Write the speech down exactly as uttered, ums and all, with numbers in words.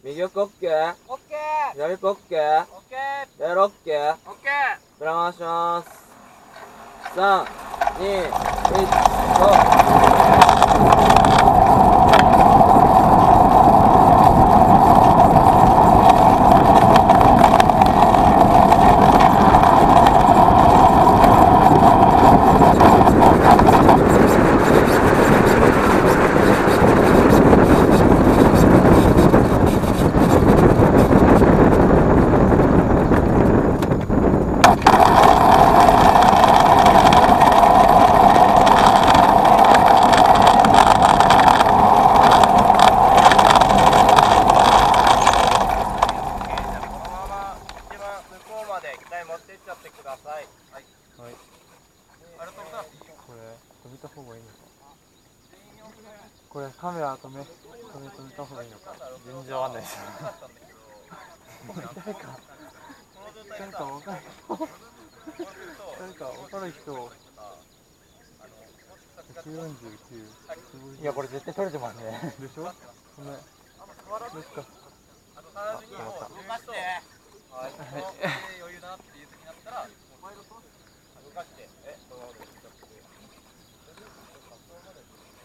右奥 OK。 オッケー。 左奥 OK。 オッケー。 左 OK。 オッケー。 裏回します。さん、に、いち、ゴー。 持ってっちゃってください。はい。 はい。 あれ飛びたらこれ止めた方がいいのか。これカメラ止め止め止めた方がいいのか。全然わかんないです。誰か誰かわかる人誰かわかる人。ひゃくよんじゅうきゅう。 いやこれ絶対取れてますね。 でしょ。ごめん。どっか。 あ、止まった。動かして。はい。余裕だなっていう時になったら、動かして。え、そう。